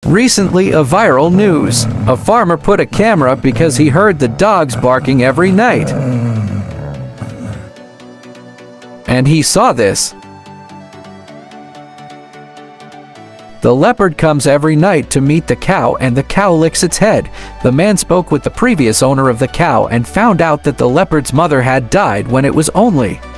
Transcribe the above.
Recently, a viral news. A farmer put a camera because he heard the dogs barking every night. And he saw this. The leopard comes every night to meet the cow and the cow licks its head. The man spoke with the previous owner of the cow and found out that the leopard's mother had died when it was only